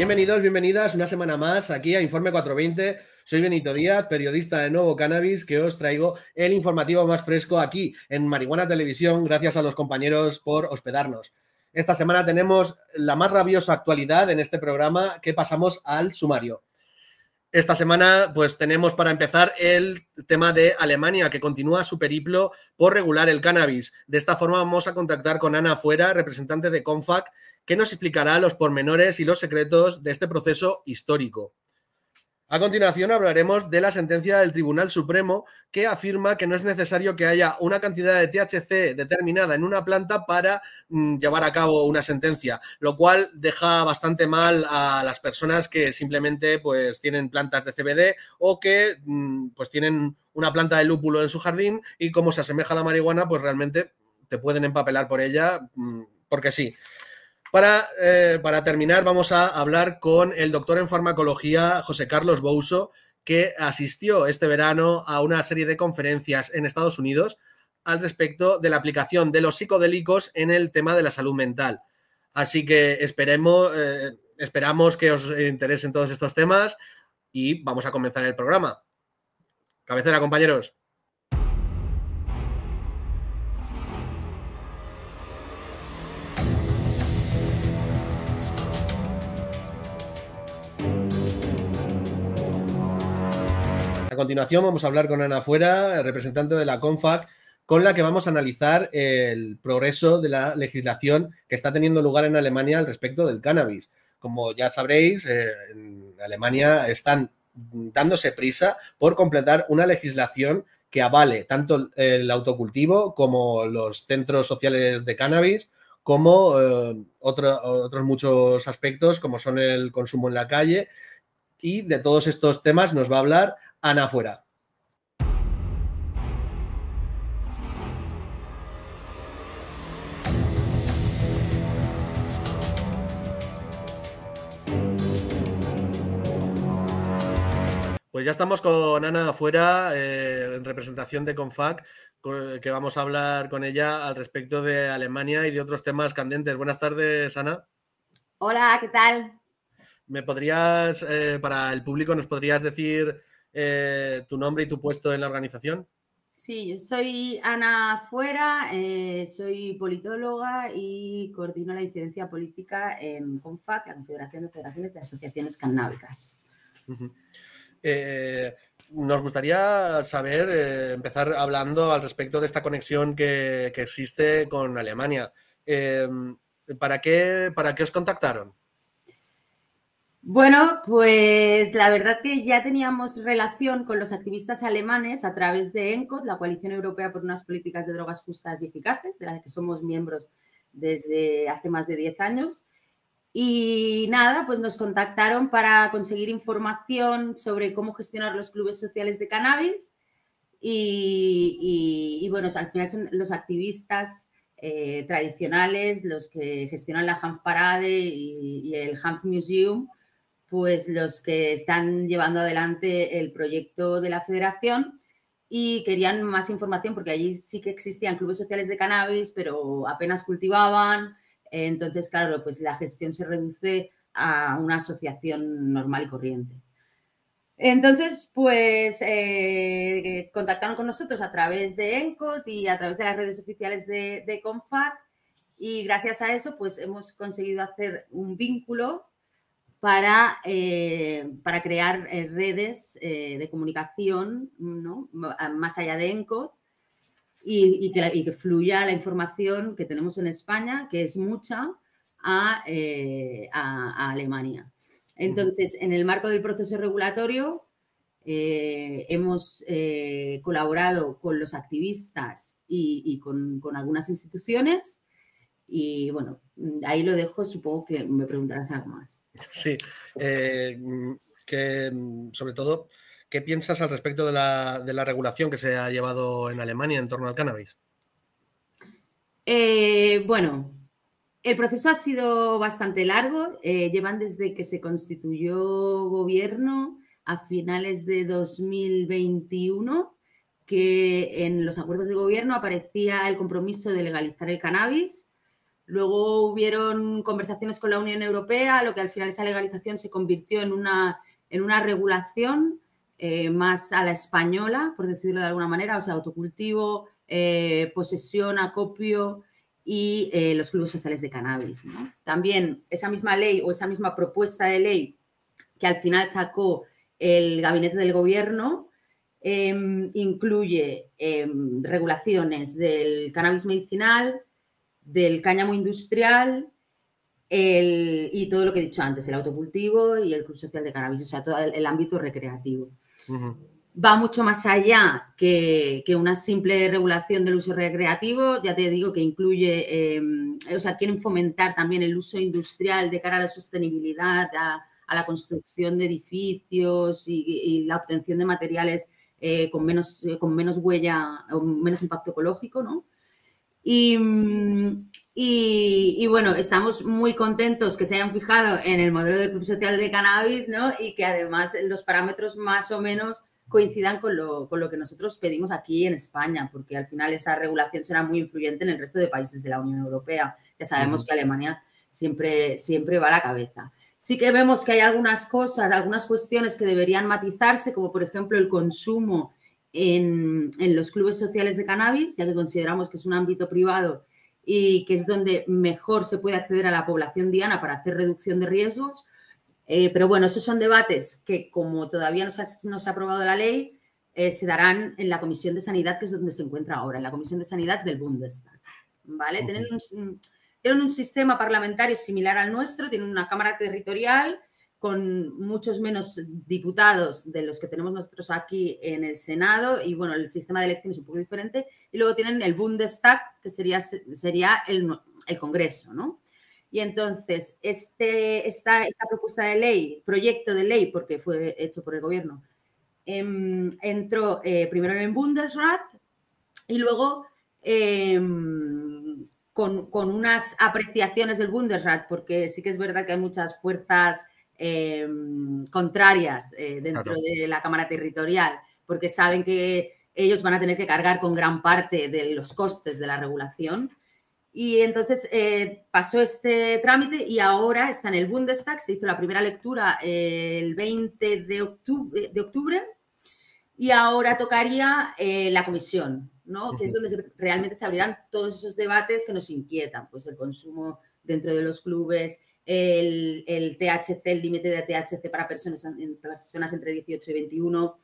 Bienvenidos, bienvenidas una semana más aquí a Informe 420. Soy Benito Díaz, periodista de Nuevo Cannabis, que os traigo el informativo más fresco aquí en Marihuana Televisión, gracias a los compañeros por hospedarnos. Esta semana tenemos la más rabiosa actualidad en este programa, que pasamos al sumario. Esta semana pues tenemos para empezar el tema de Alemania, que continúa su periplo por regular el cannabis. De esta forma vamos a contactar con Ana Fuera, representante de CONFAC, que nos explicará los pormenores y los secretos de este proceso histórico. A continuación hablaremos de la sentencia del Tribunal Supremo, que afirma que no es necesario que haya una cantidad de THC determinada en una planta para llevar a cabo una sentencia, lo cual deja bastante mal a las personas que simplemente pues tienen plantas de CBD o que pues tienen una planta de lúpulo en su jardín y como se asemeja a la marihuana, pues realmente te pueden empapelar por ella porque sí. Para terminar, vamos a hablar con el doctor en farmacología José Carlos Bouso, que asistió este verano a una serie de conferencias en Estados Unidos al respecto de la aplicación de los psicodélicos en el tema de la salud mental. Así que esperamos que os interesen todos estos temas y vamos a comenzar el programa. Cabecera, compañeros. A continuación vamos a hablar con Ana Fuera, representante de la CONFAC, con la que vamos a analizar el progreso de la legislación que está teniendo lugar en Alemania al respecto del cannabis. Como ya sabréis, en Alemania están dándose prisa por completar una legislación que avale tanto el autocultivo como los centros sociales de cannabis, como otros muchos aspectos como son el consumo en la calle. Y de todos estos temas nos va a hablar Ana Fuera. Pues ya estamos con Ana Fuera, en representación de CONFAC, que vamos a hablar con ella al respecto de Alemania y de otros temas candentes. Buenas tardes, Ana. Hola, ¿qué tal? ¿Me podrías, para el público, nos podrías decir tu nombre y tu puesto en la organización? Sí, yo soy Ana Fuera, soy politóloga y coordino la incidencia política en CONFAC, la Confederación de Federaciones de Asociaciones Cannábicas. Nos gustaría saber, empezar hablando al respecto de esta conexión que existe con Alemania. ¿Para qué os contactaron? Bueno, pues la verdad que ya teníamos relación con los activistas alemanes a través de ENCOT, la Coalición Europea por unas Políticas de Drogas Justas y Eficaces, de la que somos miembros desde hace más de 10 años. Y nada, pues nos contactaron para conseguir información sobre cómo gestionar los clubes sociales de cannabis y bueno, al final son los activistas tradicionales, los que gestionan la Hanf Parade y el Hanf Museum, pues los que están llevando adelante el proyecto de la federación y querían más información porque allí sí que existían clubes sociales de cannabis, pero apenas cultivaban. Entonces, claro, pues la gestión se reduce a una asociación normal y corriente. Entonces, pues contactaron con nosotros a través de ENCOT y a través de las redes oficiales de CONFAC y gracias a eso, pues hemos conseguido hacer un vínculo para crear redes de comunicación, ¿no?, más allá de ENCOT y que fluya la información que tenemos en España, que es mucha, a Alemania. Entonces, en el marco del proceso regulatorio, hemos colaborado con los activistas y con algunas instituciones y, bueno, ahí lo dejo, supongo que me preguntarás algo más. Sí, sobre todo, ¿qué piensas al respecto de la regulación que se ha llevado en Alemania en torno al cannabis? Bueno, el proceso ha sido bastante largo. Llevan desde que se constituyó gobierno a finales de 2021, que en los acuerdos de gobierno aparecía el compromiso de legalizar el cannabis. Luego hubieron conversaciones con la Unión Europea, lo que al final esa legalización se convirtió en una regulación más a la española, por decirlo de alguna manera, o sea, autocultivo, posesión, acopio y los clubes sociales de cannabis, ¿no? También esa misma ley o esa misma propuesta de ley que al final sacó el gabinete del gobierno incluye regulaciones del cannabis medicinal, del cáñamo industrial y todo lo que he dicho antes, el autocultivo y el club social de cannabis, o sea, todo el ámbito recreativo. Va mucho más allá que una simple regulación del uso recreativo, ya te digo que incluye, o sea, quieren fomentar también el uso industrial de cara a la sostenibilidad, a la construcción de edificios y la obtención de materiales con menos huella o menos impacto ecológico, ¿no? Y bueno, estamos muy contentos que se hayan fijado en el modelo de club social de cannabis, ¿no? Y que además los parámetros más o menos coincidan con lo que nosotros pedimos aquí en España, porque al final esa regulación será muy influyente en el resto de países de la Unión Europea. Ya sabemos que Alemania siempre va a la cabeza. Sí que vemos que hay algunas cosas, algunas cuestiones que deberían matizarse, como por ejemplo el consumo en los clubes sociales de cannabis, ya que consideramos que es un ámbito privado y que es donde mejor se puede acceder a la población diana para hacer reducción de riesgos. Pero bueno, esos son debates que, como todavía no se ha aprobado la ley, se darán en la Comisión de Sanidad, que es donde se encuentra ahora, en la Comisión de Sanidad del Bundestag. ¿Vale? Tienen un sistema parlamentario similar al nuestro, tienen una Cámara Territorial con muchos menos diputados de los que tenemos nosotros aquí en el Senado y, bueno, el sistema de elección es un poco diferente. Y luego tienen el Bundestag, que sería el Congreso, ¿no? Y entonces, esta propuesta de ley, proyecto de ley, porque fue hecho por el gobierno, entró primero en el Bundesrat y luego con unas apreciaciones del Bundesrat, porque sí que es verdad que hay muchas fuerzas contrarias dentro de la Cámara Territorial, porque saben que ellos van a tener que cargar con gran parte de los costes de la regulación. Y entonces pasó este trámite y ahora está en el Bundestag, se hizo la primera lectura el 20 de octubre y ahora tocaría la comisión, ¿no? Que es donde realmente se abrirán todos esos debates que nos inquietan, pues el consumo dentro de los clubes, el THC, el límite de THC para personas entre 18 y 21,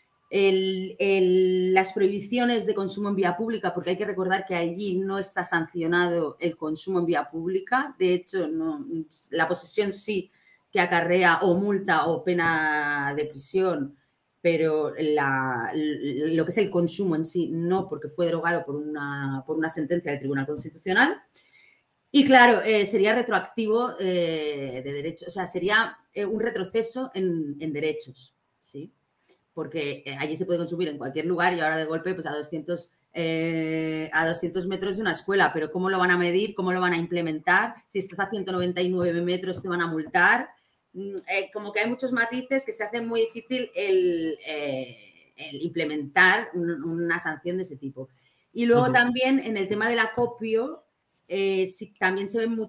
las prohibiciones de consumo en vía pública, porque hay que recordar que allí no está sancionado el consumo en vía pública. De hecho, no, la posesión sí que acarrea o multa o pena de prisión, pero lo que es el consumo en sí no, porque fue derogado por una sentencia del Tribunal Constitucional. Y claro, sería retroactivo de derechos, o sea, sería un retroceso en derechos, ¿sí? Porque allí se puede consumir en cualquier lugar y ahora de golpe pues a 200 metros de una escuela, pero ¿cómo lo van a medir? ¿Cómo lo van a implementar? Si estás a 199 metros te van a multar. Como que hay muchos matices que se hace muy difícil el implementar una sanción de ese tipo. Y luego también en el tema del acopio, sí, también se ven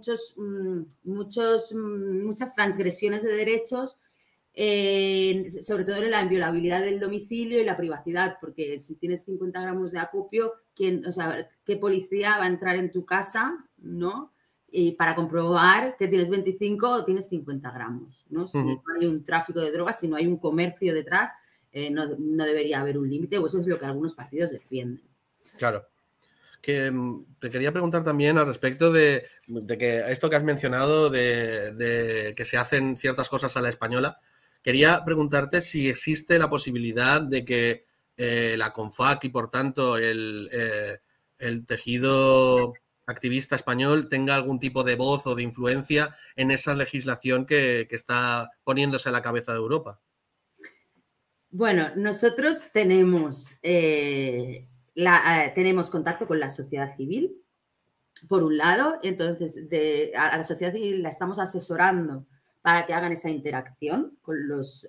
muchas transgresiones de derechos, sobre todo en la inviolabilidad del domicilio y la privacidad, porque si tienes 50 gramos de acopio, ¿qué policía va a entrar en tu casa, ¿no? Y para comprobar que tienes 25 o tienes 50 gramos, ¿no? Si no hay un tráfico de drogas, si no hay un comercio detrás, no debería haber un límite, o eso es lo que algunos partidos defienden. Claro. Que te quería preguntar también al respecto de que esto que has mencionado, de que se hacen ciertas cosas a la española. Quería preguntarte si existe la posibilidad de que la CONFAC y, por tanto, el tejido activista español tenga algún tipo de voz o de influencia en esa legislación que está poniéndose a la cabeza de Europa. Bueno, nosotros tenemos contacto con la sociedad civil, por un lado, entonces a la sociedad civil la estamos asesorando para que hagan esa interacción con los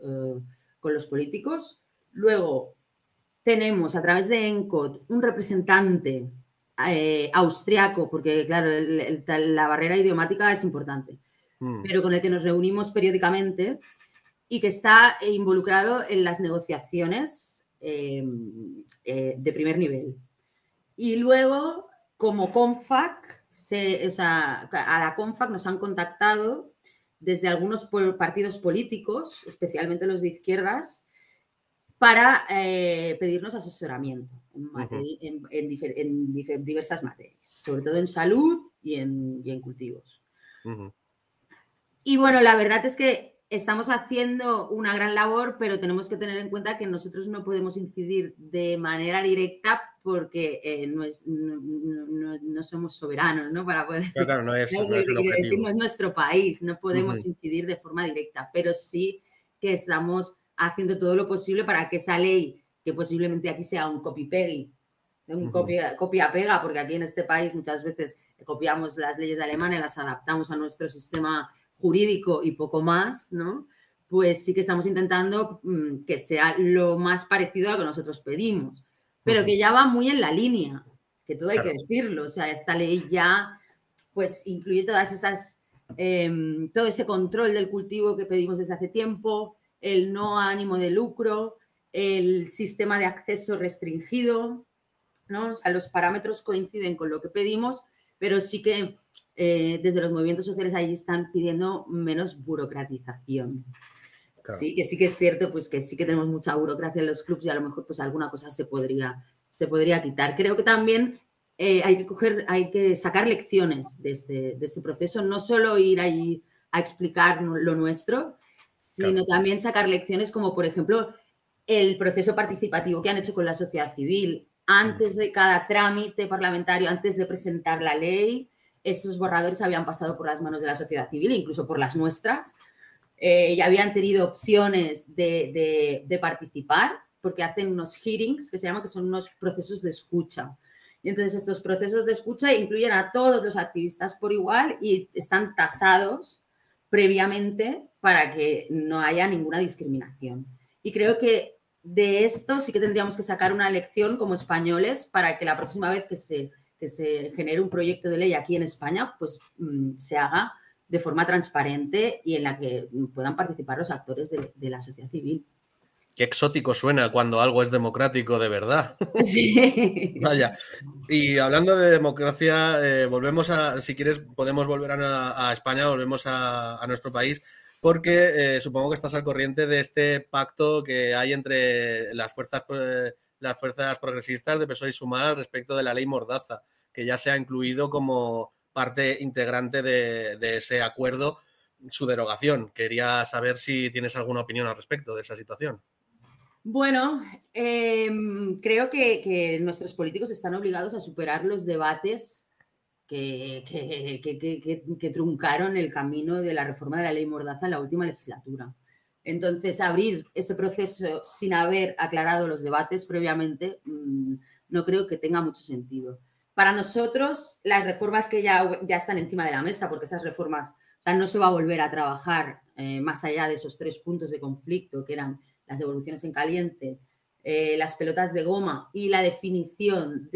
políticos. Luego tenemos a través de ENCOT un representante austriaco, porque claro, la barrera idiomática es importante, pero con el que nos reunimos periódicamente y que está involucrado en las negociaciones de primer nivel. Y luego, como CONFAC, a la CONFAC nos han contactado desde algunos partidos políticos, especialmente los de izquierdas, para pedirnos asesoramiento en diversas materias, sobre todo en salud y en cultivos. Y bueno, la verdad es que estamos haciendo una gran labor, pero tenemos que tener en cuenta que nosotros no podemos incidir de manera directa porque no somos soberanos, ¿no? Para poder, claro, no es el objetivo. no es nuestro país, no podemos incidir de forma directa, pero sí que estamos haciendo todo lo posible para que esa ley, que posiblemente aquí sea un copy-peggy, un copia-pega, porque aquí en este país muchas veces copiamos las leyes de Alemania, las adaptamos a nuestro sistema jurídico y poco más, ¿no? Pues sí que estamos intentando que sea lo más parecido a lo que nosotros pedimos, pero que ya va muy en la línea, que todo hay que decirlo. O sea, esta ley ya pues incluye todas esas, todo ese control del cultivo que pedimos desde hace tiempo, el no ánimo de lucro, el sistema de acceso restringido, ¿no? O sea, los parámetros coinciden con lo que pedimos, pero sí que desde los movimientos sociales allí están pidiendo menos burocratización. Claro. Sí que es cierto, pues que sí que tenemos mucha burocracia en los clubs y a lo mejor pues alguna cosa se podría quitar. Creo que también hay que sacar lecciones de este proceso, no solo ir allí a explicar lo nuestro, sino también sacar lecciones como, por ejemplo, el proceso participativo que han hecho con la sociedad civil. Antes de cada trámite parlamentario, antes de presentar la ley, esos borradores habían pasado por las manos de la sociedad civil, incluso por las nuestras, y habían tenido opciones de participar, porque hacen unos hearings, que se llaman, que son unos procesos de escucha. Y entonces estos procesos de escucha incluyen a todos los activistas por igual y están tasados previamente para que no haya ninguna discriminación. Y creo que de esto sí que tendríamos que sacar una lección como españoles para que la próxima vez que se genere un proyecto de ley aquí en España, pues se haga de forma transparente y en la que puedan participar los actores de la sociedad civil. Qué exótico suena cuando algo es democrático de verdad. Sí. Vaya. Y hablando de democracia, volvemos si quieres, podemos volver a España, volvemos a nuestro país, porque supongo que estás al corriente de este pacto que hay entre las fuerzas progresistas de PSOE y Sumar al respecto de la ley Mordaza, que ya se ha incluido como parte integrante de ese acuerdo, su derogación. Quería saber si tienes alguna opinión al respecto de esa situación. Bueno, creo que nuestros políticos están obligados a superar los debates que truncaron el camino de la reforma de la ley Mordaza en la última legislatura. Entonces, abrir ese proceso sin haber aclarado los debates previamente no creo que tenga mucho sentido. Para nosotros, las reformas que ya están encima de la mesa, porque esas reformas, o sea, no se va a volver a trabajar más allá de esos 3 puntos de conflicto que eran las devoluciones en caliente, las pelotas de goma y la definición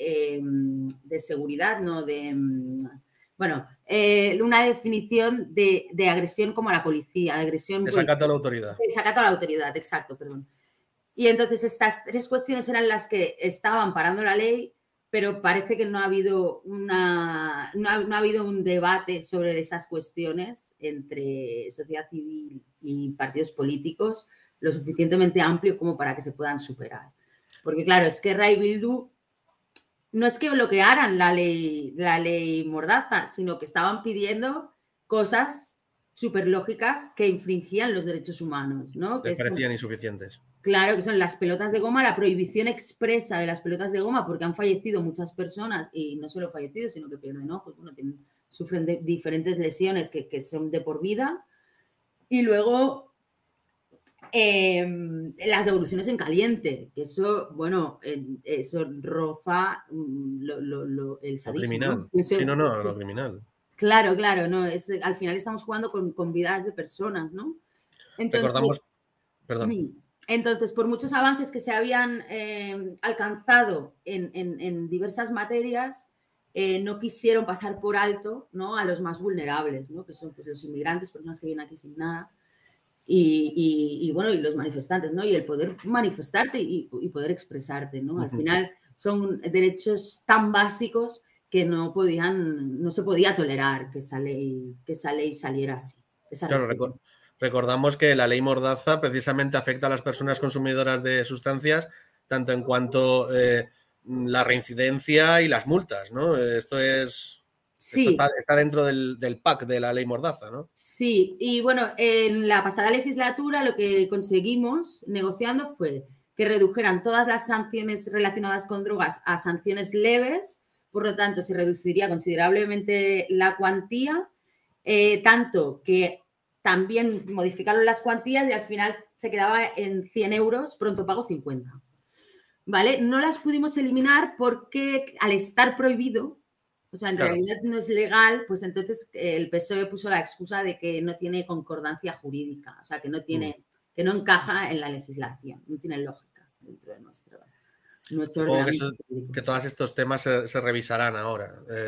de seguridad, ¿no? Bueno, una definición de agresión como a la policía, de agresión... Desacato a la autoridad. Desacato a la autoridad, exacto, perdón. Y entonces estas 3 cuestiones eran las que estaban parando la ley, pero parece que no ha habido no ha habido un debate sobre esas cuestiones entre sociedad civil y partidos políticos lo suficientemente amplio como para que se puedan superar. Porque claro, Esquerra y Bildu no es que bloquearan la ley Mordaza, sino que estaban pidiendo cosas súper lógicas que infringían los derechos humanos, ¿no? Les parecían insuficientes. Claro, que son las pelotas de goma, la prohibición expresa de las pelotas de goma, porque han fallecido muchas personas, y no solo fallecido, sino que pierden ojos, bueno, sufren de diferentes lesiones que son de por vida. Y luego las devoluciones en caliente, que eso, bueno, eso roza el sadismo. Lo criminal. ¿No? Sí, no, lo criminal. Claro, no, al final estamos jugando con vidas de personas, ¿no? Entonces, Recordamos, perdón. Entonces, por muchos avances que se habían alcanzado en diversas materias, no quisieron pasar por alto, ¿no?, a los más vulnerables, ¿no?, que son pues, los inmigrantes, personas que vienen aquí sin nada, y bueno, y los manifestantes, ¿no?, y el poder manifestarte y poder expresarte, ¿no? Al final son derechos tan básicos que no se podía tolerar que esa ley saliera así. Claro, recordamos que la ley Mordaza precisamente afecta a las personas consumidoras de sustancias tanto en cuanto la reincidencia y las multas, ¿no? Esto Sí. está dentro del pack de la ley Mordaza, ¿no? Sí, y bueno, en la pasada legislatura lo que conseguimos negociando fue que redujeran todas las sanciones relacionadas con drogas a sanciones leves, por lo tanto se reduciría considerablemente la cuantía, tanto que también modificaron las cuantías y al final se quedaba en 100 euros, pronto pago 50. ¿Vale? No las pudimos eliminar porque al estar prohibido, o sea, en realidad no es legal, pues entonces el PSOE puso la excusa de que no tiene concordancia jurídica, o sea, que no encaja en la legislación, no tiene lógica dentro de nuestro ordenamiento jurídico. Que todos estos temas se revisarán ahora.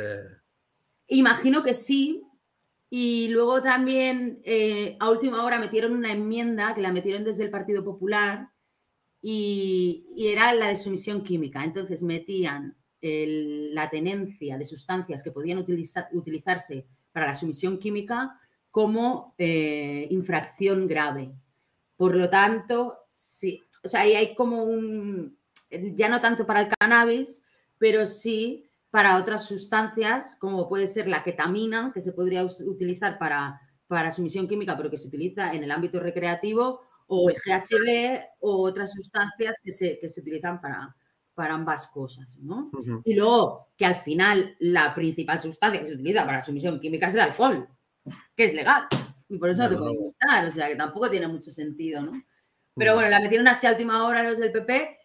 Imagino que sí. Y luego también a última hora metieron una enmienda que la metieron desde el Partido Popular y era la de sumisión química. Entonces metían la tenencia de sustancias que podían utilizarse para la sumisión química como infracción grave. Por lo tanto, sí, o sea, ahí hay como ya no tanto para el cannabis, pero sí para otras sustancias, como puede ser la ketamina, que se podría utilizar para sumisión química, pero que se utiliza en el ámbito recreativo, o el GHB o otras sustancias que se utilizan para ambas cosas, ¿no? Y luego, que al final la principal sustancia que se utiliza para sumisión química es el alcohol, que es legal, y por eso no te pueden multar, o sea, que tampoco tiene mucho sentido, ¿no? Pero bueno, la metieron así a última hora los del PP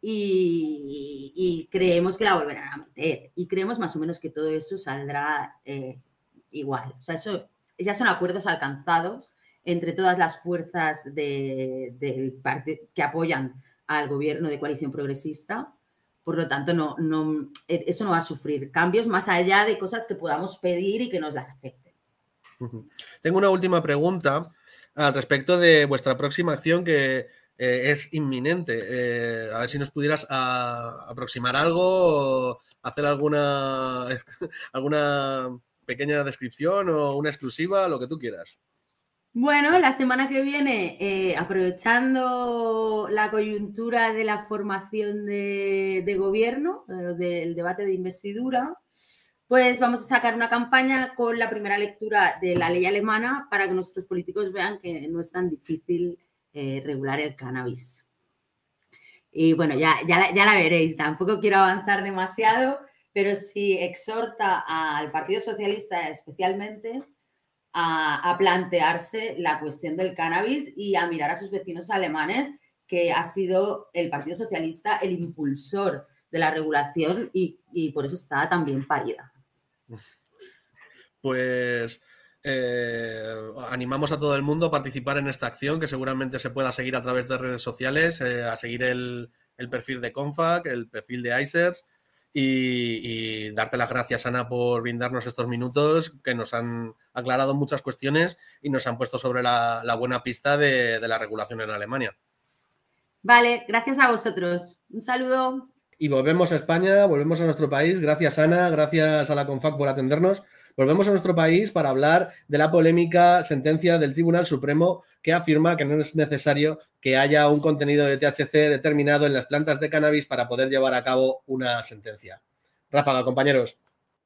y creemos que la volverán a meter. Y creemos más o menos que todo eso saldrá igual. O sea, eso ya son acuerdos alcanzados entre todas las fuerzas del partido que apoyan al gobierno de coalición progresista. Por lo tanto, eso no va a sufrir cambios más allá de cosas que podamos pedir y que nos las acepten. Tengo una última pregunta al respecto de vuestra próxima acción que es inminente. A ver si nos pudieras aproximar algo o hacer alguna pequeña descripción o una exclusiva, lo que tú quieras. Bueno, la semana que viene, aprovechando la coyuntura de la formación de gobierno, del debate de investidura, pues vamos a sacar una campaña con la primera lectura de la ley alemana para que nuestros políticos vean que no es tan difícil regular el cannabis. Y bueno, ya la veréis, tampoco quiero avanzar demasiado, pero sí exhorta al Partido Socialista especialmente a plantearse la cuestión del cannabis y a mirar a sus vecinos alemanes, que ha sido el Partido Socialista el impulsor de la regulación y por eso está tan bien parida. Pues animamos a todo el mundo a participar en esta acción, que seguramente se pueda seguir a través de redes sociales, a seguir el perfil de Confac, el perfil de ICERS y darte las gracias, Ana, por brindarnos estos minutos que nos han aclarado muchas cuestiones y nos han puesto sobre la buena pista de la regulación en Alemania. Vale, gracias a vosotros. Un saludo. Y volvemos a España, volvemos a nuestro país. Gracias, Ana, gracias a la Confac por atendernos. Volvemos a nuestro país para hablar de la polémica sentencia del Tribunal Supremo que afirma que no es necesario que haya un contenido de THC determinado en las plantas de cannabis para poder llevar a cabo una sentencia. Ráfaga, compañeros.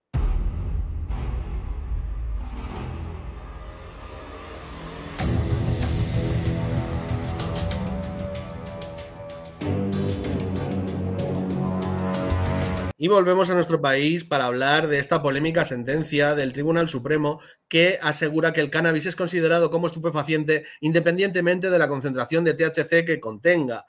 Y volvemos a nuestro país para hablar de esta polémica sentencia del Tribunal Supremo que asegura que el cannabis es considerado como estupefaciente independientemente de la concentración de THC que contenga.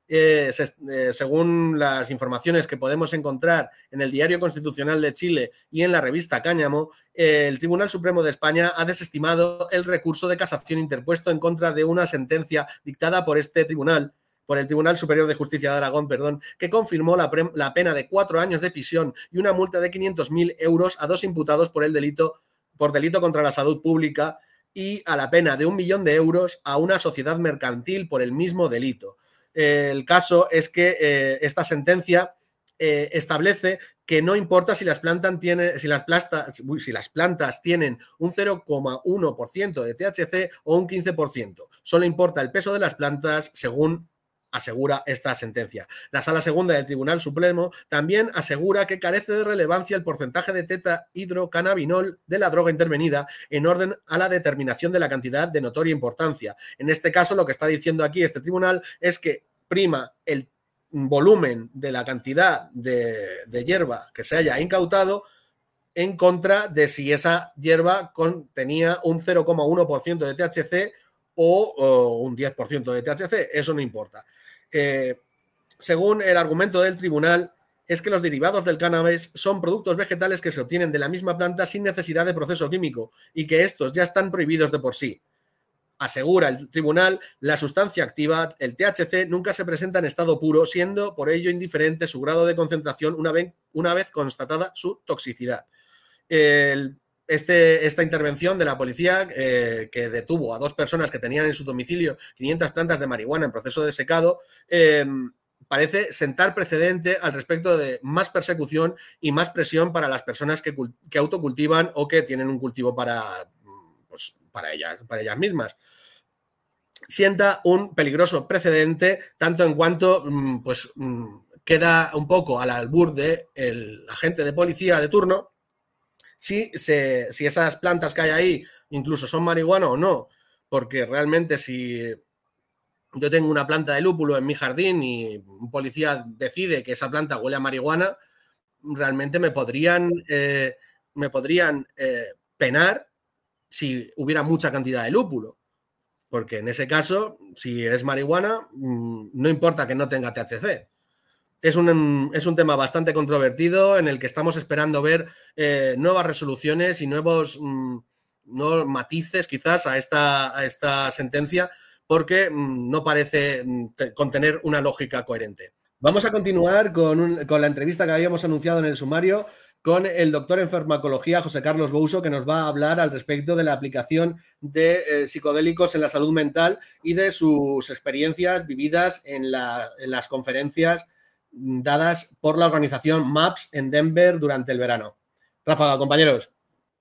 Según las informaciones que podemos encontrar en el Diario Constitucional de Chile y en la revista Cáñamo, el Tribunal Supremo de España ha desestimado el recurso de casación interpuesto en contra de una sentencia dictada por este tribunal por el Tribunal Superior de Justicia de Aragón, perdón, que confirmó la pena de 4 años de prisión y una multa de 500.000 euros a 2 imputados por delito contra la salud pública y a la pena de 1 millón de euros a una sociedad mercantil por el mismo delito. El caso es que esta sentencia establece que no importa si las plantas tienen un 0,1% de THC o un 15%. Solo importa el peso de las plantas, según asegura esta sentencia. La Sala Segunda del Tribunal Supremo también asegura que carece de relevancia el porcentaje de tetrahidrocannabinol de la droga intervenida en orden a la determinación de la cantidad de notoria importancia. En este caso, lo que está diciendo aquí este tribunal es que prima el volumen de la cantidad de hierba que se haya incautado en contra de si esa hierba contenía un 0,1% de THC o un 10% de THC. Eso no importa. Según el argumento del tribunal, es que los derivados del cannabis son productos vegetales que se obtienen de la misma planta sin necesidad de proceso químico y que estos ya están prohibidos de por sí. Asegura el tribunal, la sustancia activa, el THC, nunca se presenta en estado puro, siendo por ello indiferente su grado de concentración una vez constatada su toxicidad. Esta intervención de la policía que detuvo a 2 personas que tenían en su domicilio 500 plantas de marihuana en proceso de secado, parece sentar precedente al respecto de más persecución y más presión para las personas que autocultivan o que tienen un cultivo para ellas mismas. Sienta un peligroso precedente, tanto en cuanto queda un poco al albur del agente de policía de turno si esas plantas que hay ahí incluso son marihuana o no, porque realmente si yo tengo una planta de lúpulo en mi jardín y un policía decide que esa planta huele a marihuana, realmente me podrían penar si hubiera mucha cantidad de lúpulo, porque en ese caso, si es marihuana, no importa que no tenga THC. Es un tema bastante controvertido en el que estamos esperando ver nuevas resoluciones y nuevos matices quizás a esta sentencia, porque no parece contener una lógica coherente. Vamos a continuar con la entrevista que habíamos anunciado en el sumario con el doctor en farmacología José Carlos Bouso, que nos va a hablar al respecto de la aplicación de psicodélicos en la salud mental y de sus experiencias vividas en las conferencias dadas por la organización MAPS en Denver durante el verano. Ráfaga, compañeros.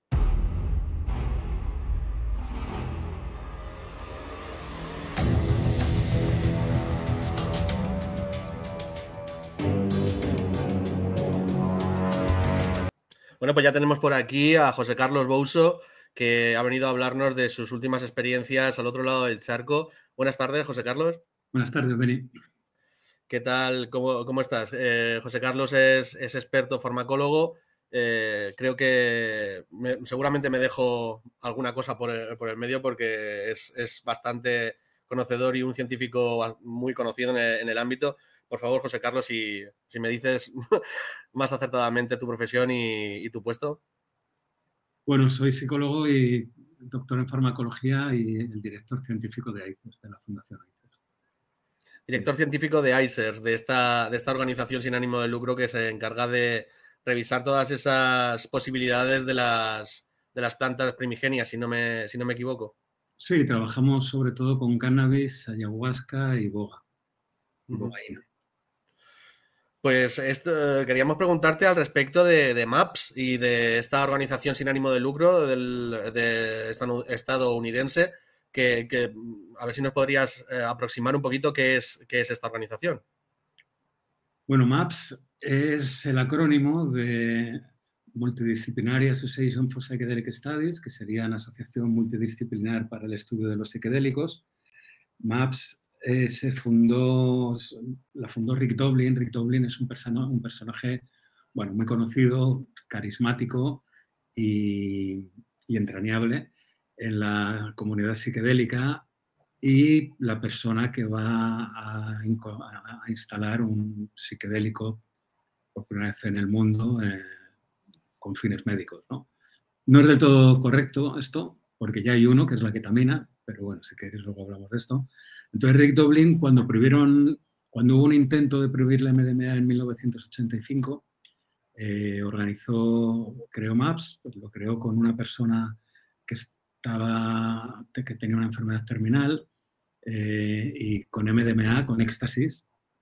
Bueno, pues ya tenemos por aquí a José Carlos Bouso, que ha venido a hablarnos de sus últimas experiencias al otro lado del charco. Buenas tardes, José Carlos. Buenas tardes, Beni. ¿Qué tal? ¿Cómo estás? José Carlos es experto farmacólogo. Creo que seguramente me dejo alguna cosa por el medio porque es bastante conocedor y un científico muy conocido en el ámbito. Por favor, José Carlos, si me dices más acertadamente tu profesión y tu puesto. Bueno, soy psicólogo y doctor en farmacología y el director científico de AICERS, de la Fundación AICERS. Director científico de AICERS, de esta organización sin ánimo de lucro que se encarga de revisar todas esas posibilidades de las plantas primigenias, si no me equivoco. Sí, trabajamos sobre todo con cannabis, ayahuasca y boga. Bogaína. Pues queríamos preguntarte al respecto de MAPS y de esta organización sin ánimo de lucro de estadounidense, que a ver si nos podrías aproximar un poquito qué es esta organización. Bueno, MAPS es el acrónimo de Multidisciplinary Association for Psychedelic Studies, que sería una asociación multidisciplinar para el estudio de los psicodélicos. MAPS la fundó Rick Doblin. Rick Doblin es un personaje bueno, muy conocido, carismático y entrañable en la comunidad psicodélica y la persona que va a instalar un psicodélico por primera vez en el mundo con fines médicos, ¿no? No es del todo correcto esto, porque ya hay uno, que es la ketamina, pero bueno, si queréis luego hablamos de esto. Entonces Rick Doblin, cuando hubo un intento de prohibir la MDMA en 1985, creó MAPS, pues lo creó con una persona que tenía una enfermedad terminal y con MDMA, con éxtasis,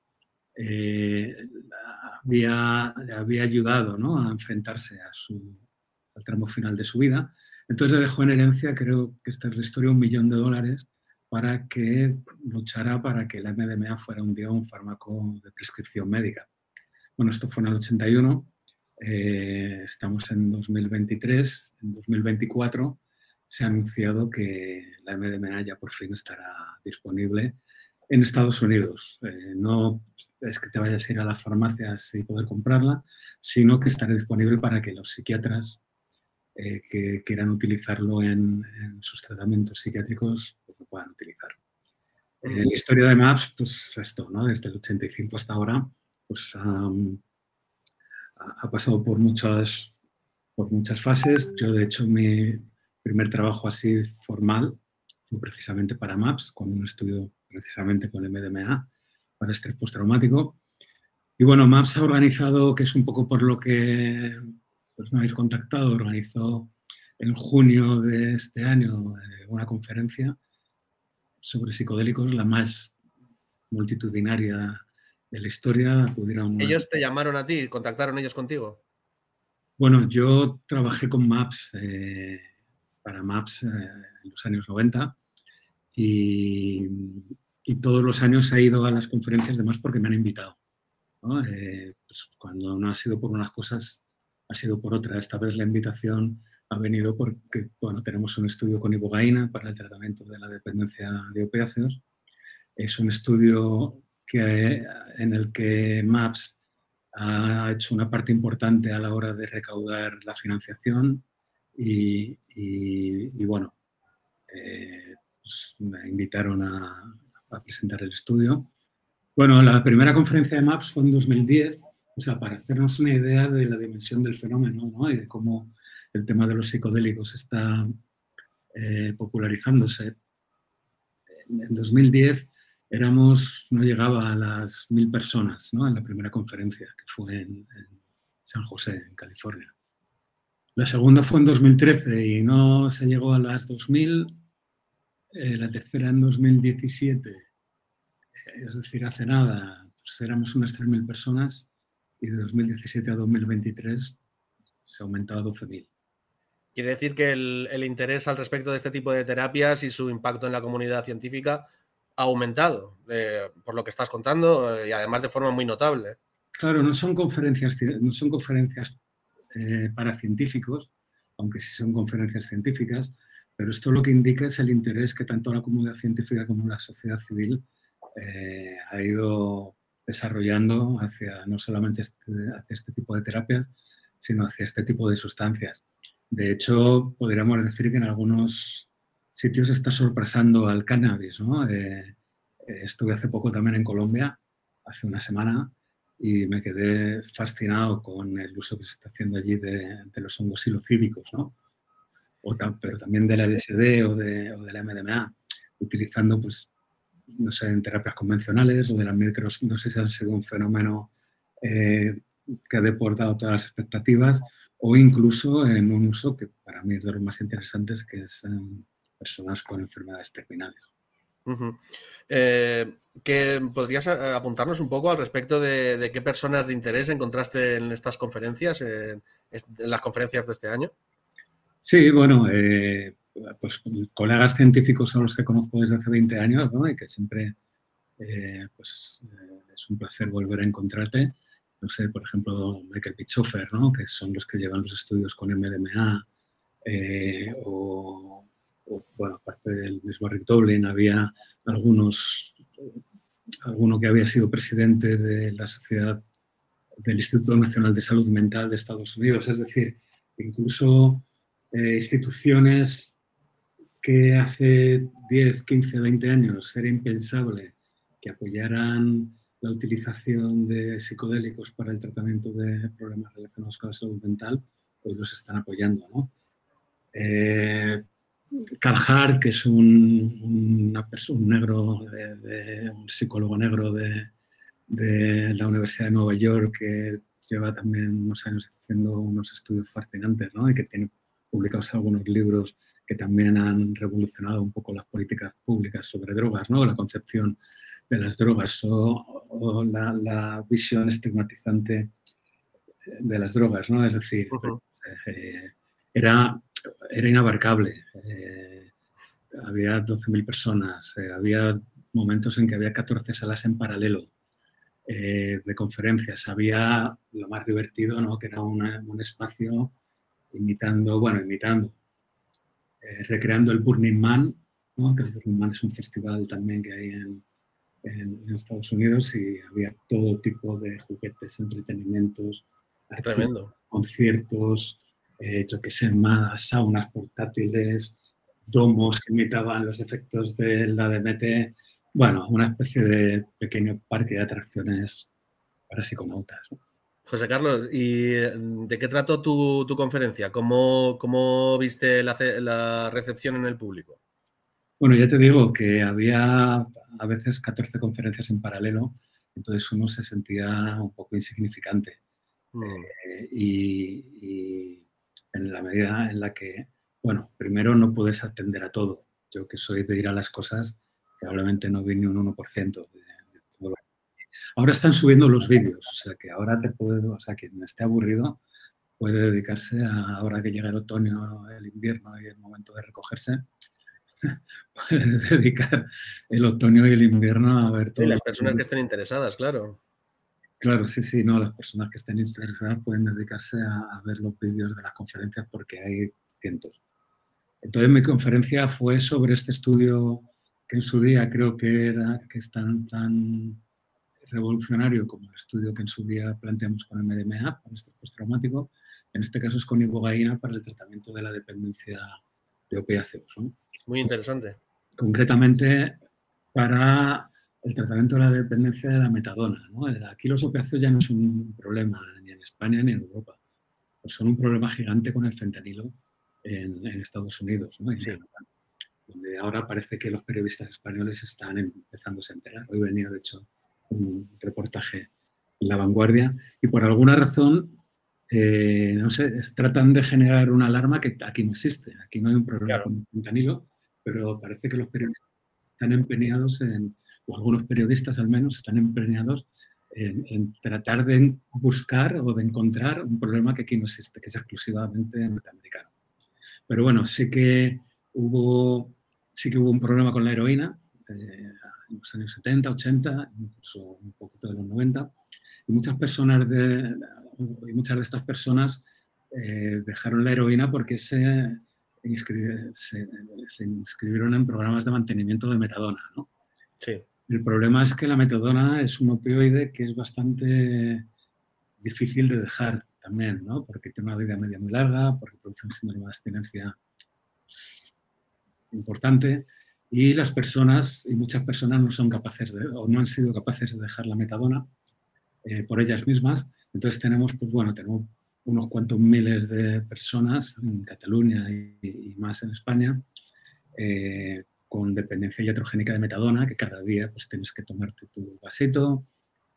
había ayudado, ¿no?, a enfrentarse al tramo final de su vida. Entonces le dejó en herencia, creo que esta es la historia, $1 millón para que luchara para que la MDMA fuera un día un fármaco de prescripción médica. Bueno, esto fue en el 81, estamos en 2023, en 2024 se ha anunciado que la MDMA ya por fin estará disponible en Estados Unidos. No es que te vayas a ir a las farmacias y poder comprarla, sino que estará disponible para que los psiquiatras que quieran utilizarlo en sus tratamientos psiquiátricos pues lo puedan utilizar. La historia de MAPS, pues esto, ¿no? Desde el 85 hasta ahora, pues ha pasado por muchas fases. Yo, de hecho, mi primer trabajo así formal fue precisamente para MAPS, con un estudio precisamente con MDMA para estrés postraumático. Y bueno, MAPS ha organizado, que es un poco por lo que pues, me habéis contactado, organizó en junio de este año una conferencia sobre psicodélicos, la más multitudinaria de la historia. ¿Ellos te llamaron a ti? ¿Contactaron ellos contigo? Bueno, yo trabajé con MAPS, para MAPS en los años 90 y todos los años he ido a las conferencias de MAPS porque me han invitado, ¿no? Pues cuando no ha sido por unas cosas, ha sido por otras. Esta vez la invitación ha venido porque bueno, tenemos un estudio con ibogaína para el tratamiento de la dependencia de opiáceos. Es un estudio en el que MAPS ha hecho una parte importante a la hora de recaudar la financiación y bueno, pues me invitaron a presentar el estudio. Bueno, la primera conferencia de MAPS fue en 2010, o sea, para hacernos una idea de la dimensión del fenómeno, ¿no? Y de cómo el tema de los psicodélicos está popularizándose. En 2010 no llegaba a las 1000 personas, ¿no?, en la primera conferencia, que fue en San José, en California. La segunda fue en 2013 y no se llegó a las 2000. La tercera en 2017, es decir, hace nada, pues éramos unas 3000 personas y de 2017 a 2023 se ha aumentado a 12.000. Quiere decir que el interés al respecto de este tipo de terapias y su impacto en la comunidad científica ha aumentado, por lo que estás contando, y además de forma muy notable. Claro, no son conferencias para científicos, aunque sí son conferencias científicas, pero esto lo que indica es el interés que tanto la comunidad científica como la sociedad civil ha ido desarrollando hacia no solamente hacia este tipo de terapias, sino hacia este tipo de sustancias. De hecho, podríamos decir que en algunos sitios está sorpresando al cannabis, ¿no? Estuve hace poco también en Colombia, hace una semana, y me quedé fascinado con el uso que se está haciendo allí de los hongos psilocíbicos, ¿no? Pero también de la LSD o de la MDMA, utilizando, pues, no sé, en terapias convencionales o de las microdosis han sido un fenómeno que ha deportado todas las expectativas, o incluso en un uso que para mí es de los más interesantes, que es en personas con enfermedades terminales. ¿Podrías apuntarnos un poco al respecto de qué personas de interés encontraste en estas conferencias, en las conferencias de este año? Sí, bueno, pues colegas científicos a los que conozco desde hace 20 años, ¿no? Y que siempre pues, es un placer volver a encontrarte. No sé, por ejemplo, Michael Pichhofer, ¿no?, que son los que llevan los estudios con MDMA, bueno, aparte del mismo Rick Doblin, había alguno que había sido presidente de la sociedad del Instituto Nacional de Salud Mental de Estados Unidos. Es decir, incluso instituciones que hace 10, 15, 20 años era impensable que apoyaran la utilización de psicodélicos para el tratamiento de problemas relacionados con la salud mental, hoy los están apoyando, ¿no? Carl Hart, que es un negro, un psicólogo negro de la Universidad de Nueva York, que lleva también unos años haciendo unos estudios fascinantes, ¿no? Y que tiene publicados algunos libros que también han revolucionado un poco las políticas públicas sobre drogas, ¿no? La concepción de las drogas o la visión estigmatizante de las drogas, ¿no? Es decir, era inabarcable. Había 12.000 personas, había momentos en que había 14 salas en paralelo de conferencias. Había lo más divertido, ¿no? Que era un espacio recreando el Burning Man, ¿no? Que el Burning Man es un festival también que hay en Estados Unidos, y había todo tipo de juguetes, entretenimientos, artistas, conciertos, yo qué sé, más saunas portátiles, domos que imitaban los efectos del ADMT. Bueno, una especie de pequeño parque de atracciones para psiconautas, ¿no? José Carlos, ¿y de qué trató tu conferencia? ¿Cómo viste la recepción en el público? Bueno, ya te digo que había a veces 14 conferencias en paralelo, entonces uno se sentía un poco insignificante. Y en la medida en la que, bueno, primero no puedes atender a todo. Yo, que soy de ir a las cosas, probablemente no vi ni un 1% de todo lo que... Ahora están subiendo los vídeos, o sea que ahora quien esté aburrido puede dedicarse ahora que llega el otoño, el invierno y el momento de recogerse, puede dedicar el otoño y el invierno a ver todo. Sí, las personas que estén interesadas, claro. Claro, sí, no, las personas que estén interesadas pueden dedicarse a ver los vídeos de las conferencias, porque hay cientos. Entonces mi conferencia fue sobre este estudio que en su día creo que es tan revolucionario como el estudio que en su día planteamos con MDMA, con estrés postraumático. En este caso es con ibogaína para el tratamiento de la dependencia de opiáceos, ¿no? Muy interesante. Concretamente para el tratamiento de la dependencia de la metadona, ¿no? Aquí los opiáceos ya no son un problema ni en España ni en Europa, pues son un problema gigante con el fentanilo en Estados Unidos, ¿no? Sí. Donde ahora parece que los periodistas españoles están empezándose a enterar. Hoy venía, de hecho, un reportaje en La Vanguardia, y por alguna razón, no sé, tratan de generar una alarma que aquí no existe. Aquí no hay un problema con el fentanilo, pero parece que los periodistas están empeñados o algunos periodistas al menos, están empeñados en tratar de buscar o de encontrar un problema que aquí no existe, que es exclusivamente norteamericano. Pero bueno, sí que hubo un problema con la heroína en los años 70, 80, incluso un poquito de los 90, y muchas de estas personas dejaron la heroína porque se inscribieron en programas de mantenimiento de metadona, ¿no? Sí. El problema es que la metadona es un opioide que es bastante difícil de dejar también, ¿no? Porque tiene una vida media muy larga, porque produce un síndrome de abstinencia importante, y muchas personas no son capaces o no han sido capaces de dejar la metadona por ellas mismas. Entonces tenemos unos cuantos miles de personas en Cataluña y más en España con dependencia iatrogénica de metadona, que cada día pues tienes que tomarte tu vasito.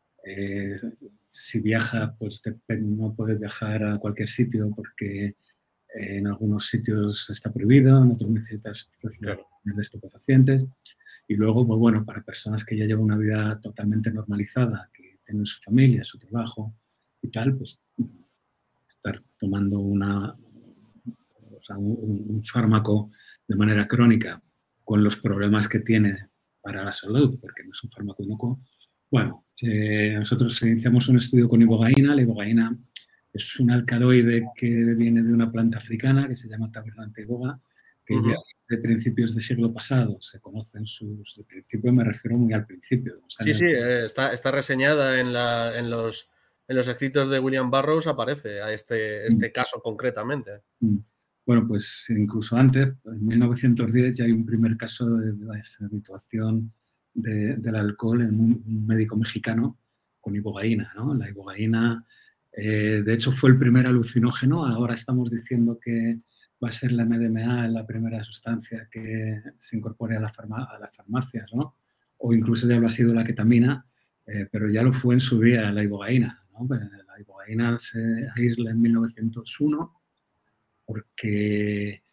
Si viajas, pues no puedes viajar a cualquier sitio porque en algunos sitios está prohibido, en otros necesitas recibir de estupefacientes. Y luego, pues bueno, para personas que ya llevan una vida totalmente normalizada, que tienen su familia, su trabajo y tal, pues estar tomando un fármaco de manera crónica con los problemas que tiene para la salud, porque no es un fármaco inocuo. Bueno, nosotros iniciamos un estudio con ibogaína. La ibogaína es un alcaloide que viene de una planta africana que se llama Tabernante iboga, que ya de principios del siglo pasado se conocen sus... De principio me refiero muy al principio. Sí, está reseñada en los escritos de William Burroughs, aparece a este caso concretamente. Bueno, pues incluso antes, en 1910, ya hay un primer caso de habituación del alcohol en un médico mexicano con ibogaína, ¿no? La ibogaína, de hecho, fue el primer alucinógeno. Ahora estamos diciendo que va a ser la MDMA la primera sustancia que se incorpore a las farmacias, ¿no? O incluso ya lo ha sido la ketamina, pero ya lo fue en su día la ibogaína, ¿no? La ibogaína se aísla en 1901 porque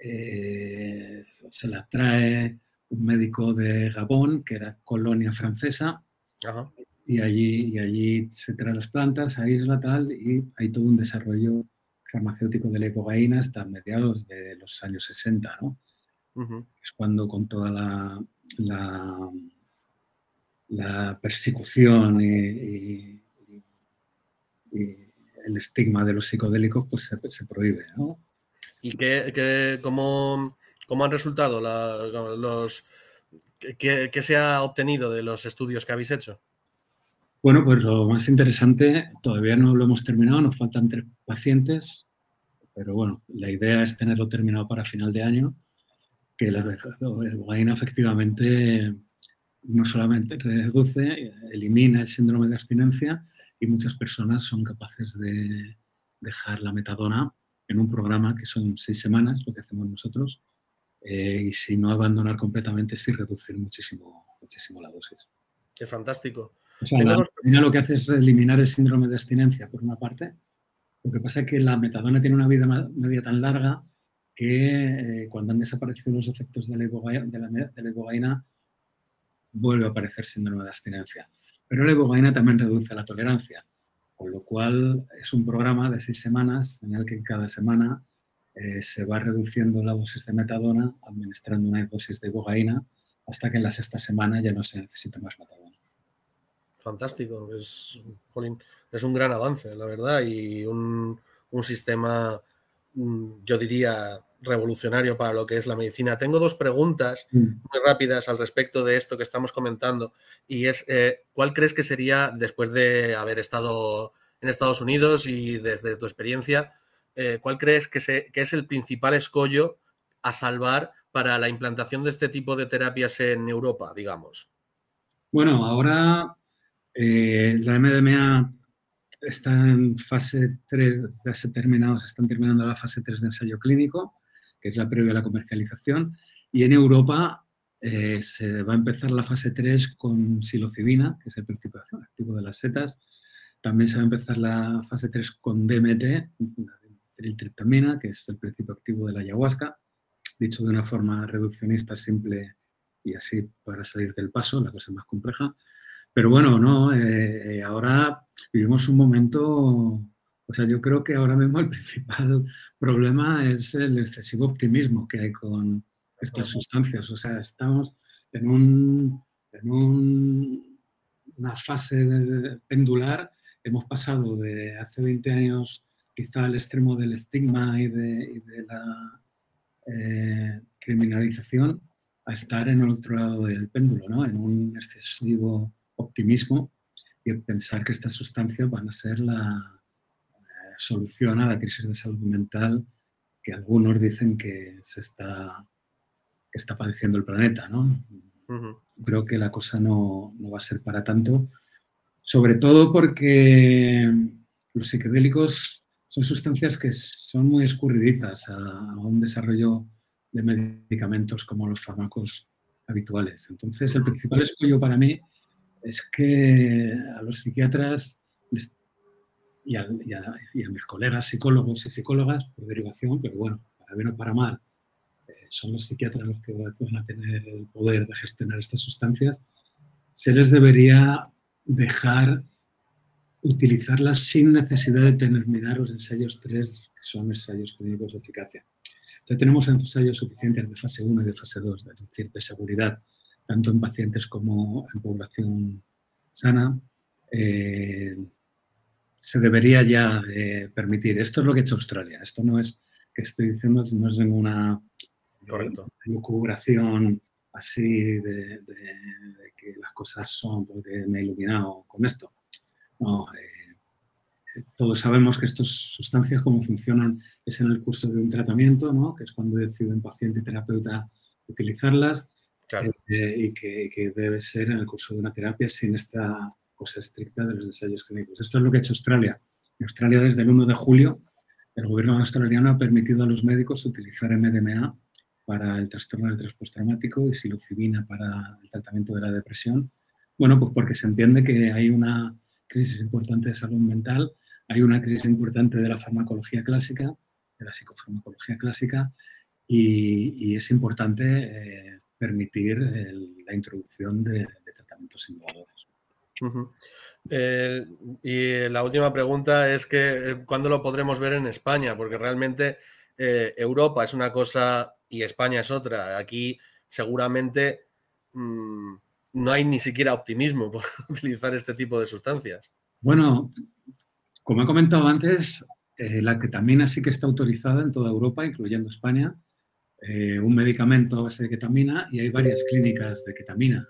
se la trae un médico de Gabón, que era colonia francesa, Ajá. y allí se traen las plantas, se aísla tal, y hay todo un desarrollo farmacéutico de la ibogaína hasta mediados de los años 60, ¿no? Es cuando con toda la persecución y el estigma de los psicodélicos pues se prohíbe, ¿no? ¿Y cómo han resultado qué se ha obtenido de los estudios que habéis hecho? Bueno, pues lo más interesante, todavía no lo hemos terminado, nos faltan 3 pacientes, pero bueno, la idea es tenerlo terminado para final de año, que la ibogaína efectivamente no solamente reduce, elimina el síndrome de abstinencia, y muchas personas son capaces de dejar la metadona en un programa que son 6 semanas, lo que hacemos nosotros, y si no abandonar completamente, sí reducir muchísimo la dosis. Qué fantástico. O sea, la metadona lo que hace es eliminar el síndrome de abstinencia, por una parte. Lo que pasa es que la metadona tiene una vida media tan larga que cuando han desaparecido los efectos de la ibogaína, vuelve a aparecer síndrome de abstinencia. Pero la ibogaína también reduce la tolerancia, con lo cual es un programa de 6 semanas en el que cada semana se va reduciendo la dosis de metadona, administrando una dosis de ibogaína, hasta que en la 6ª semana ya no se necesita más metadona. Fantástico, es un gran avance, la verdad, y un sistema, yo diría, revolucionario para lo que es la medicina. Tengo 2 preguntas muy rápidas al respecto de esto que estamos comentando, y es, ¿cuál crees que sería, después de haber estado en Estados Unidos y desde tu experiencia, cuál crees que es el principal escollo a salvar para la implantación de este tipo de terapias en Europa, digamos? Bueno, ahora la MDMA está en fase 3, ya están terminando la fase 3 de ensayo clínico, que es la previa a la comercialización, y en Europa se va a empezar la fase 3 con psilocibina, que es el principio activo de las setas. También se va a empezar la fase 3 con DMT, triltriptamina, que es el principio activo de la ayahuasca, dicho de una forma reduccionista, simple y así para salir del paso, la cosa más compleja. Pero bueno, no, ahora vivimos un momento, o sea, yo creo que ahora mismo el principal problema es el excesivo optimismo que hay con estas sustancias. O sea, estamos en una fase pendular. Hemos pasado de hace 20 años quizá al extremo del estigma y de la criminalización, a estar en el otro lado del péndulo, ¿no? En un excesivo optimismo y pensar que estas sustancias van a ser la solución a la crisis de salud mental que algunos dicen que está padeciendo el planeta, ¿no? Creo que la cosa no va a ser para tanto, sobre todo porque los psicodélicos son sustancias que son muy escurridizas a un desarrollo de medicamentos como los fármacos habituales. Entonces, el principal escollo para mí es que a los psiquiatras y a mis colegas psicólogos y psicólogas, por derivación, pero bueno, para bien o para mal, son los psiquiatras los que van a tener el poder de gestionar estas sustancias, se les debería dejar utilizarlas sin necesidad de terminar los ensayos 3, que son ensayos clínicos de eficacia. Ya tenemos ensayos suficientes de fase 1 y de fase 2, es decir, de seguridad, tanto en pacientes como en población sana. Se debería ya permitir. Esto es lo que ha hecho Australia. Esto no es, que estoy diciendo, no es ninguna lucubración así de que las cosas son porque me he iluminado con esto. No, todos sabemos que estas sustancias, cómo funcionan, es en el curso de un tratamiento, ¿no? Que es cuando deciden paciente y terapeuta utilizarlas, claro. Y que debe ser en el curso de una terapia sin esta cosa estricta de los ensayos clínicos. Esto es lo que ha hecho Australia. En Australia, desde el 1 de julio, el gobierno australiano ha permitido a los médicos utilizar MDMA para el trastorno del estrés postraumático y psilocibina para el tratamiento de la depresión. Bueno, pues porque se entiende que hay una crisis importante de salud mental, hay una crisis importante de la farmacología clásica, de la psicofarmacología clásica, y es importante permitir la introducción de tratamientos innovadores. Y la última pregunta es que ¿cuándo lo podremos ver en España? Porque realmente Europa es una cosa y España es otra. Aquí seguramente no hay ni siquiera optimismo por utilizar este tipo de sustancias. Bueno, como he comentado antes, la ketamina sí que está autorizada en toda Europa, incluyendo España. Un medicamento a base de ketamina, y hay varias clínicas de ketamina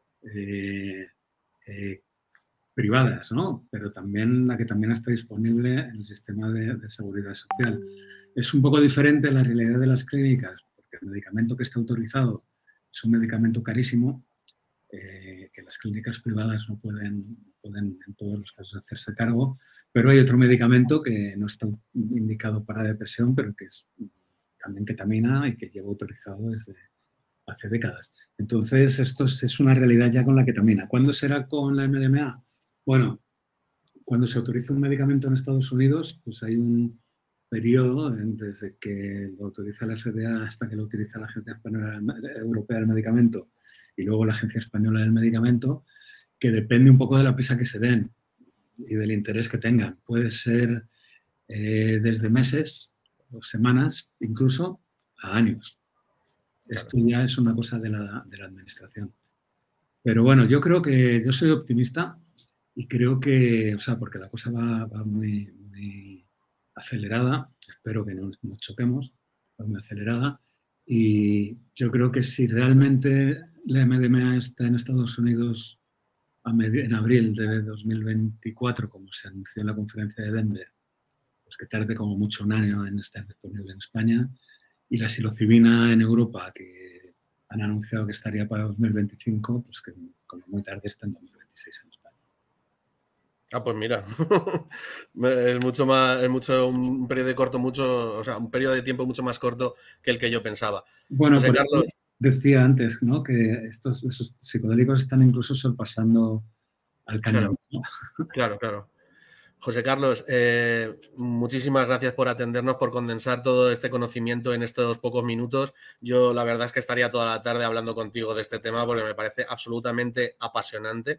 privadas, ¿no? Pero también la ketamina está disponible en el sistema de seguridad social. Es un poco diferente la realidad de las clínicas, porque el medicamento que está autorizado es un medicamento carísimo, que las clínicas privadas no pueden en todos los casos hacerse cargo, pero hay otro medicamento que no está indicado para depresión, pero que es también ketamina y que lleva autorizado desde hace décadas. Entonces, esto es una realidad ya con la ketamina. ¿Cuándo será con la MDMA? Bueno, cuando se autoriza un medicamento en Estados Unidos, pues hay un periodo desde que lo autoriza la FDA hasta que lo utiliza la Agencia Europea del Medicamento y luego la Agencia Española del Medicamento, que depende un poco de la prisa que se den y del interés que tengan. Puede ser desde meses o semanas, incluso a años. Esto ya es una cosa de la administración. Pero bueno, yo creo que yo soy optimista y creo que, o sea, porque la cosa va muy, muy acelerada, espero que no nos choquemos, va muy acelerada, y yo creo que si realmente la MDMA está en Estados Unidos en abril de 2024, como se anunció en la conferencia de Denver, pues que tarde como mucho un año en estar disponible en España, y la psilocibina en Europa, que han anunciado que estaría para 2025, pues que como muy tarde está en 2026 en España. Ah, pues mira, un periodo de corto o sea, un periodo de tiempo mucho más corto que el que yo pensaba. Bueno, José Carlos, decía antes, ¿no? Que esos psicodélicos están incluso sorpasando al cannabis. Claro, claro. José Carlos, muchísimas gracias por atendernos, por condensar todo este conocimiento en estos pocos minutos. Yo la verdad es que estaría toda la tarde hablando contigo de este tema porque me parece absolutamente apasionante.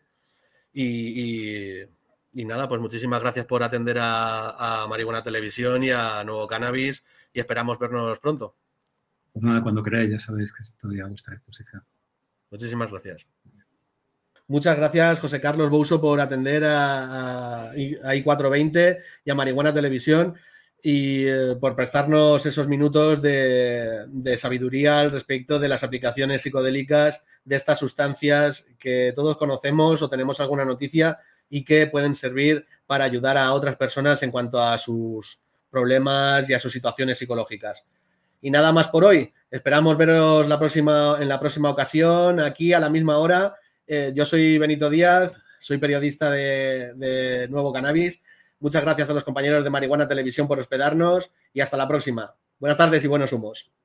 Y nada, pues muchísimas gracias por atender a Marihuana Televisión y a Nuevo Cannabis y esperamos vernos pronto. Pues nada, cuando queráis, ya sabéis que estoy a vuestra disposición. Muchísimas gracias. Muchas gracias, José Carlos Bouso, por atender a I420 y a Marihuana Televisión y por prestarnos esos minutos de sabiduría al respecto de las aplicaciones psicodélicas de estas sustancias que todos conocemos o tenemos alguna noticia y que pueden servir para ayudar a otras personas en cuanto a sus problemas y a sus situaciones psicológicas. Y nada más por hoy. Esperamos veros en la próxima ocasión, aquí a la misma hora. Yo soy Benito Díaz, soy periodista de Nuevo Cannabis. Muchas gracias a los compañeros de Marihuana Televisión por hospedarnos y hasta la próxima. Buenas tardes y buenos humos.